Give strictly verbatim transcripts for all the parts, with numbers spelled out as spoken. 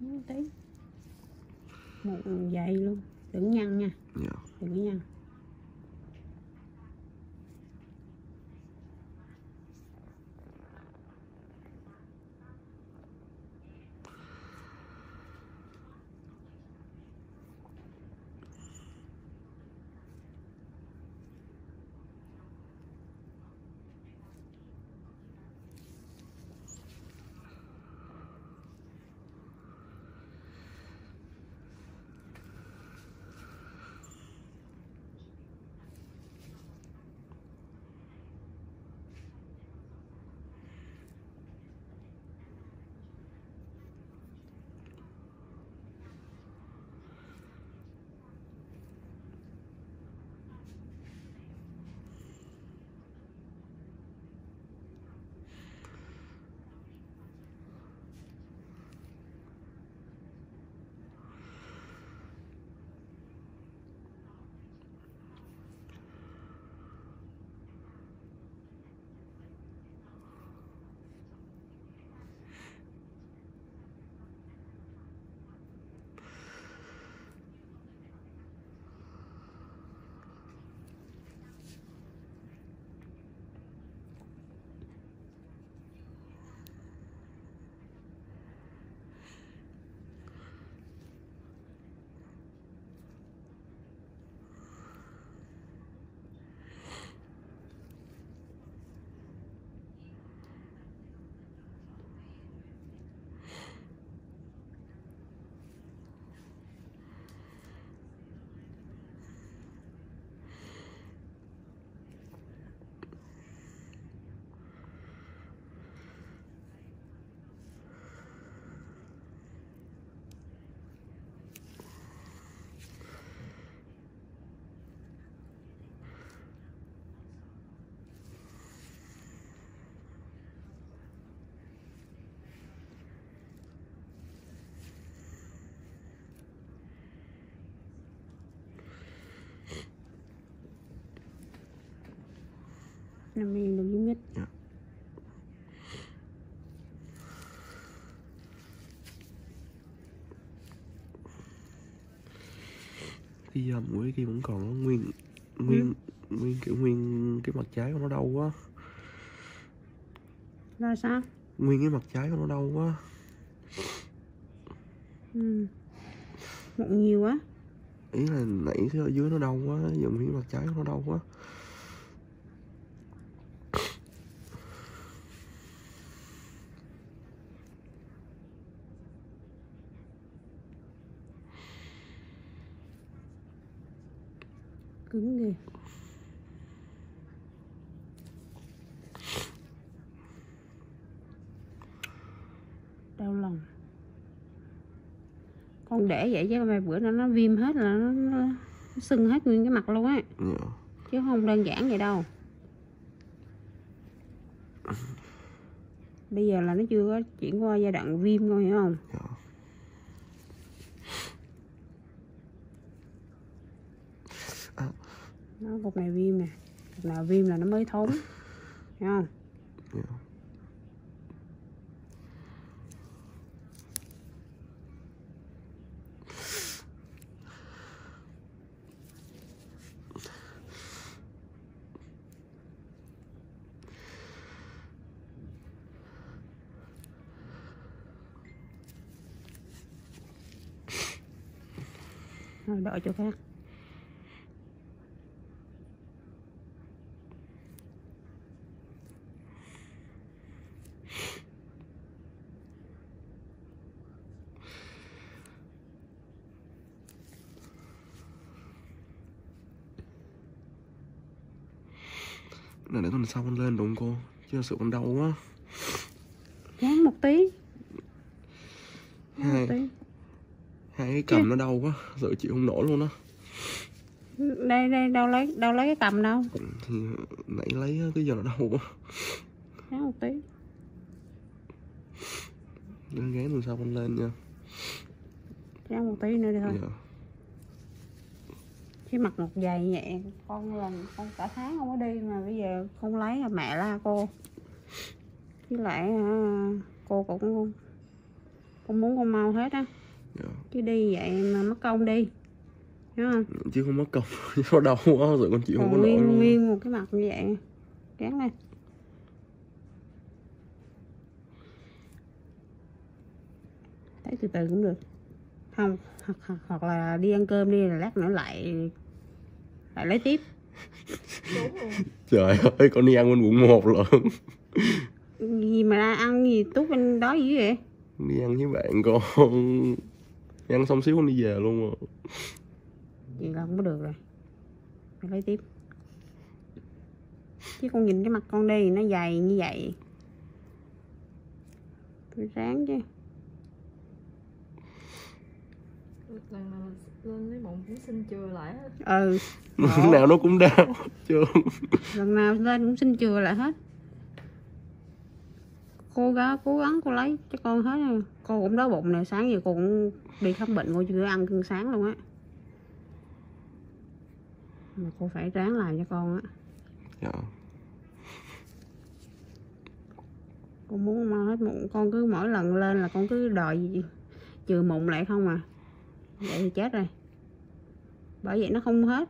tí một vậy luôn, đừng nhăn nha. Dạ. Đừng có nhăn. Nằm yên đừng nhúc nhích. Dạ. Cái da mũi kia vẫn còn nguyên nguyên ừ. nguyên kiểu nguyên cái mặt trái của nó đau quá. Là sao? Nguyên cái mặt trái của nó đau quá. Ừ. Mụn nhiều quá. Ý là nãy cái ở dưới nó đau quá, giờ nguyên cái mặt trái của nó đau quá. Cứng ghê. Đau lòng. Con để vậy chứ vài bữa nó nó viêm hết là nó, nó, nó sưng hết nguyên cái mặt luôn á. Dạ. Chứ không đơn giản vậy đâu. Bây giờ là nó chưa có chuyển qua giai đoạn viêm thôi, hiểu không? Dạ. À. Nó cục này viêm nè, cục nào viêm là nó mới thốn, hiểu không? Dạ. Rồi đợi chỗ khác. Này để tuần sau con lên đúng không cô? Chứ thật sự con đau quá. Ráng một tí. Hai, một tí. hai cái cầm chứ nó đau quá, giờ chịu không nổi luôn á. Đây đây đâu lấy đâu lấy cái cầm đâu. Thì nãy lấy cái giờ nó đau quá. Ráng một tí. Nên gán tuần sau con lên nha. Ráng một tí nữa đi thôi. Dạ. Chứ mặt một dày nhẹ con lần con cả tháng không có đi mà bây giờ không lấy là mẹ la cô. Với lại cô cũng con muốn con mau hết á. Dạ. Chứ đi vậy mà mất công đi, hiểu không? Chứ không mất công. Nó đau quá, rồi con chịu không có Còn nổi nguyên luôn. nguyên một cái mặt như vậy, cán lên. Thấy từ từ cũng được. Không, hoặc, hoặc, hoặc là đi ăn cơm đi, là lát nữa lại lại lấy tiếp. Đúng rồi. Trời ơi, con đi ăn bên quận một lận. Gì mà ra ăn gì Tút bên đó dữ vậy? Đi ăn với bạn con. Đi ăn xong xíu con đi về luôn rồi. Vậy là không có được rồi, phải lấy tiếp. Chứ con nhìn cái mặt con đi, nó dày như vậy, phải ráng chứ. Lần nào lên lấy mụn cũng xin chừa lại hết. Ừ. Lần nào nó cũng đau chưa. Lần nào lên cũng xin chừa lại hết. Cô gắng cố gắng cô lấy cho con hết rồi. Cô cũng đói bụng nè, sáng giờ cô cũng đi khám bệnh, cô chưa ăn cơm sáng luôn á. Mà cô phải ráng làm cho con á. Dạ. Con muốn mau hết mụn, con cứ mỗi lần lên là con cứ đòi gì trừ mụn lại không à. Vậy thì chết rồi. Bởi vậy nó không hết.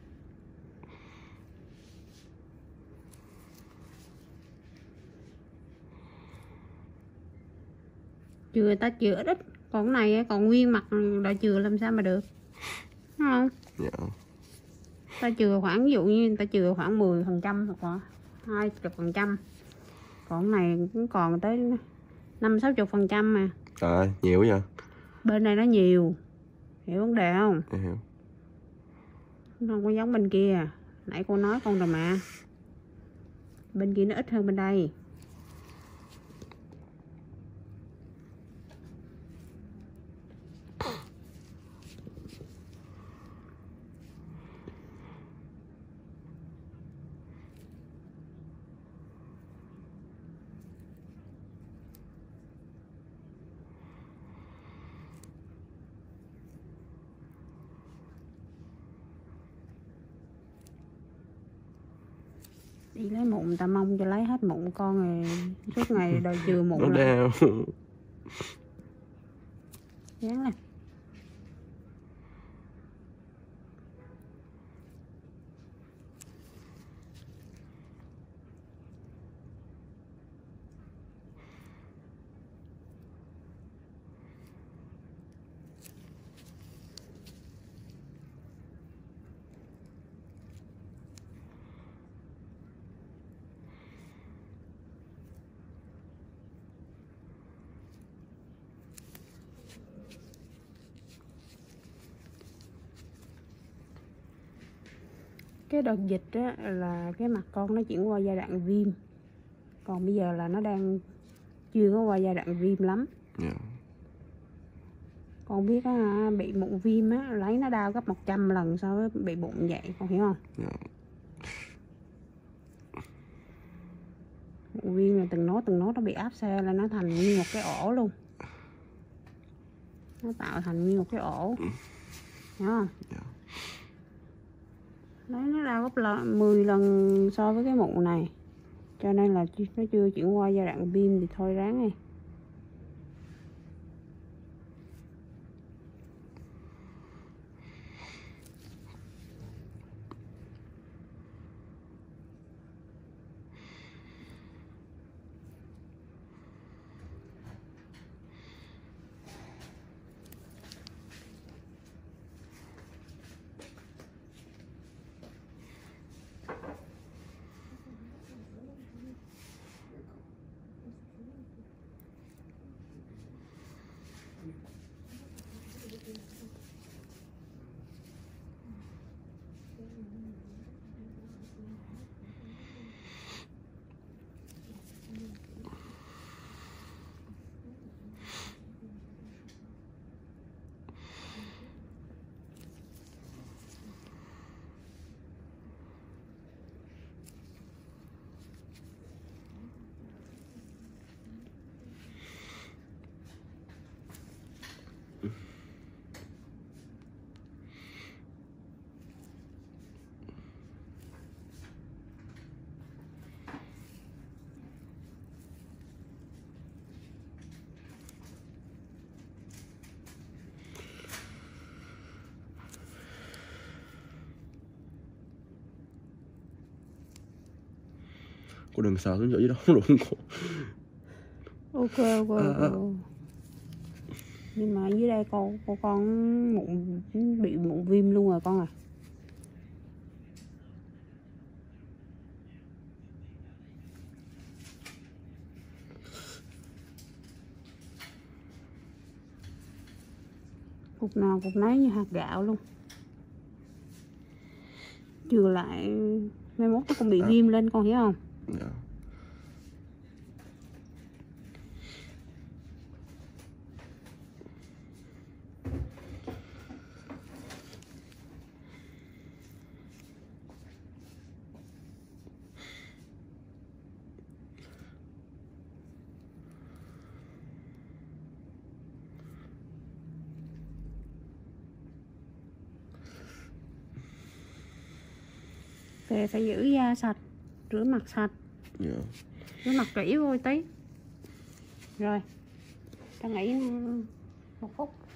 Chừa ta chừa ít ít, còn cái này còn nguyên mặt đòi chừa làm sao mà được, đúng không? Dạ. Ta chừa khoảng, ví dụ như người ta chừa khoảng mười phần trăm hoặc là hai mươi phần trăm, còn cái này cũng còn tới năm sáu chục phần trăm mà. À, nhiều vậy. Bên này nó nhiều, hiểu vấn đề không? Em hiểu. Nó không có giống bên kia, nãy cô nói con rồi mà, bên kia nó ít hơn bên đây. Đi lấy mụn, ta mong cho lấy hết mụn con rồi suốt ngày đòi chừa mụn Nó lại. đau. Dán lên. Cái đợt dịch á, là cái mặt con nó chuyển qua giai đoạn viêm. Còn bây giờ là nó đang chưa có qua giai đoạn viêm lắm. Dạ. Con biết á, bị mụn viêm á, lấy nó đau gấp một trăm lần so với bị bụng vậy, con hiểu không? Dạ. Mụn viêm là từng nốt từng nốt nó bị áp xe là nó thành như một cái ổ luôn. Nó tạo thành như một cái ổ, hiểu không? Dạ. Đấy, nó đau gấp là mười lần so với cái mụn này. Cho nên là nó chưa chuyển qua giai đoạn viêm thì thôi ráng đi. Cô đừng sờ xuống chỗ dưới đó luôn cô. Ok ok, À, à. ok. Nhưng mà dưới đây con cô con mụn bị mụn viêm luôn rồi con à. Cục nào cục nấy như hạt gạo luôn. Chừa lại mai mốt nó cũng bị À. viêm lên con hiểu không? Dạ. Về phải giữ da sạch, rửa mặt sạch, Dạ. rửa mặt kỹ vô tí. Rồi, ta nghỉ một phút.